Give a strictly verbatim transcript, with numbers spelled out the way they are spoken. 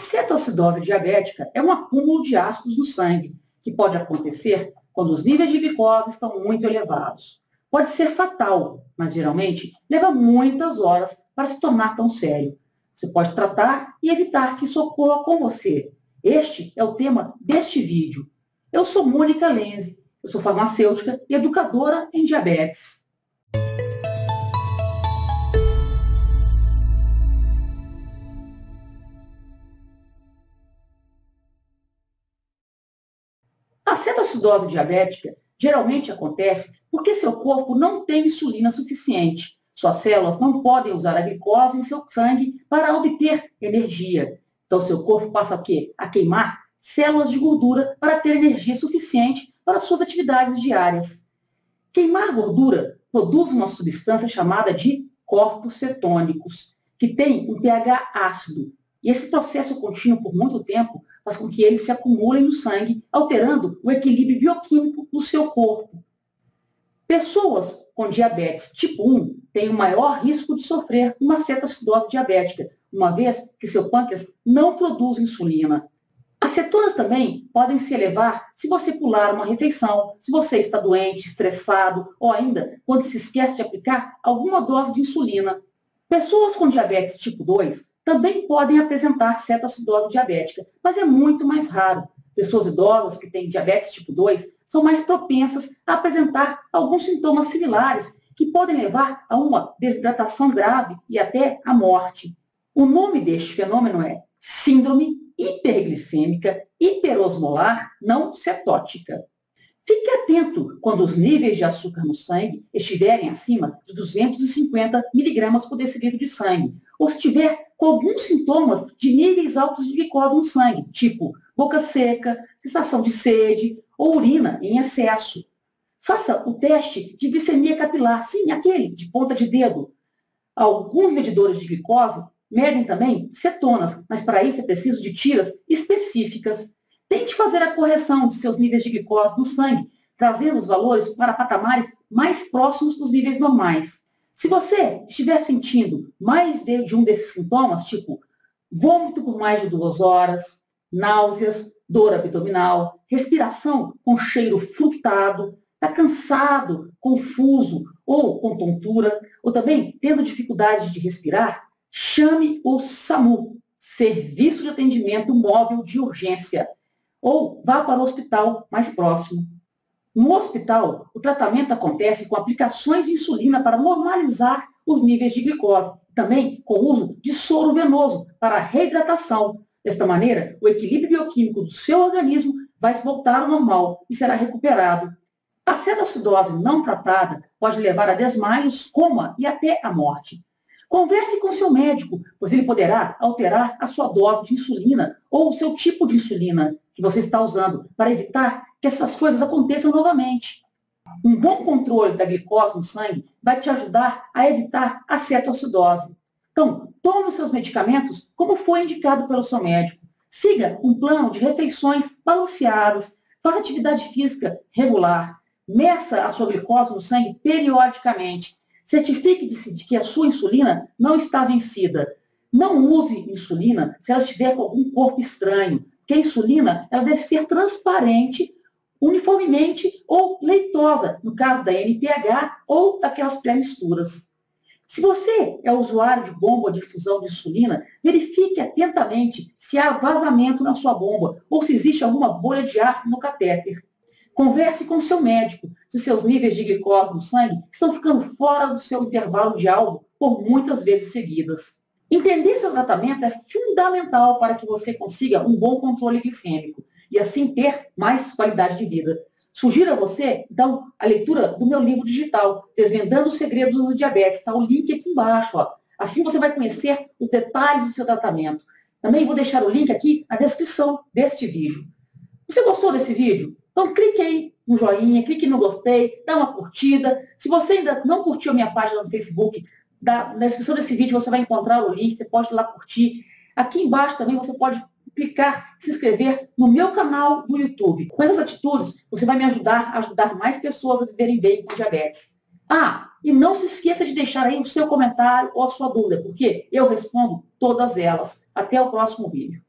cetoacidose diabética é um acúmulo de ácidos no sangue, que pode acontecer quando os níveis de glicose estão muito elevados. Pode ser fatal, mas geralmente leva muitas horas para se tornar tão sério. Você pode tratar e evitar que isso ocorra com você. Este é o tema deste vídeo. Eu sou Mônica Lenze, eu sou farmacêutica e educadora em diabetes. A cetoacidose diabética geralmente acontece porque seu corpo não tem insulina suficiente. Suas células não podem usar a glicose em seu sangue para obter energia. Então, seu corpo passa a quê? A queimar células de gordura para ter energia suficiente para suas atividades diárias. Queimar gordura produz uma substância chamada de corpos cetônicos, que tem um pH ácido. E esse processo contínuo por muito tempo faz com que eles se acumulem no sangue, alterando o equilíbrio bioquímico do seu corpo. Pessoas com diabetes tipo um têm o maior risco de sofrer uma cetoacidose diabética, uma vez que seu pâncreas não produz insulina. As cetonas também podem se elevar se você pular uma refeição, se você está doente, estressado ou ainda quando se esquece de aplicar alguma dose de insulina. Pessoas com diabetes tipo dois também podem apresentar cetoacidose diabética, mas é muito mais raro. Pessoas idosas que têm diabetes tipo dois são mais propensas a apresentar alguns sintomas similares que podem levar a uma desidratação grave e até a morte. O nome deste fenômeno é síndrome hiperglicêmica hiperosmolar não cetótica. Fique atento quando os níveis de açúcar no sangue estiverem acima de duzentos e cinquenta miligramas por decilitro de sangue, ou se estiver com alguns sintomas de níveis altos de glicose no sangue, tipo boca seca, sensação de sede ou urina em excesso. Faça o teste de glicemia capilar, sim, aquele de ponta de dedo. Alguns medidores de glicose medem também cetonas, mas para isso é preciso de tiras específicas. Tente fazer a correção de seus níveis de glicose no sangue, trazendo os valores para patamares mais próximos dos níveis normais. Se você estiver sentindo mais de um desses sintomas, tipo vômito por mais de duas horas, náuseas, dor abdominal, respiração com cheiro frutado, está cansado, confuso ou com tontura, ou também tendo dificuldade de respirar, chame o SAMU, Serviço de Atendimento Móvel de Urgência, ou vá para o hospital mais próximo. No hospital, o tratamento acontece com aplicações de insulina para normalizar os níveis de glicose, também com o uso de soro venoso para reidratação. Desta maneira, o equilíbrio bioquímico do seu organismo vai voltar ao normal e será recuperado. A cetoacidose não tratada pode levar a desmaios, coma e até a morte. Converse com seu médico, pois ele poderá alterar a sua dose de insulina ou o seu tipo de insulina que você está usando para evitar que essas coisas aconteçam novamente. Um bom controle da glicose no sangue vai te ajudar a evitar a cetoacidose. Então, tome os seus medicamentos como foi indicado pelo seu médico. Siga um plano de refeições balanceadas, faça atividade física regular, meça a sua glicose no sangue periodicamente. Certifique-se de que a sua insulina não está vencida. Não use insulina se ela estiver com algum corpo estranho, porque a insulina ela deve ser transparente, uniformemente ou leitosa, no caso da N P H ou daquelas pré-misturas. Se você é usuário de bomba de infusão de insulina, verifique atentamente se há vazamento na sua bomba ou se existe alguma bolha de ar no catéter. Converse com seu médico se seus níveis de glicose no sangue estão ficando fora do seu intervalo de alvo por muitas vezes seguidas. Entender seu tratamento é fundamental para que você consiga um bom controle glicêmico e assim ter mais qualidade de vida. Sugiro a você, então, a leitura do meu livro digital, Desvendando os Segredos do Diabetes. Está o link aqui embaixo. Ó. Assim você vai conhecer os detalhes do seu tratamento. Também vou deixar o link aqui na descrição deste vídeo. Você gostou desse vídeo? Então clique aí no joinha, clique no gostei, dá uma curtida. Se você ainda não curtiu a minha página no Facebook, na descrição desse vídeo você vai encontrar o link, você pode ir lá curtir. Aqui embaixo também você pode clicar e se inscrever no meu canal no YouTube. Com essas atitudes, você vai me ajudar a ajudar mais pessoas a viverem bem com diabetes. Ah, e não se esqueça de deixar aí o seu comentário ou a sua dúvida, porque eu respondo todas elas. Até o próximo vídeo.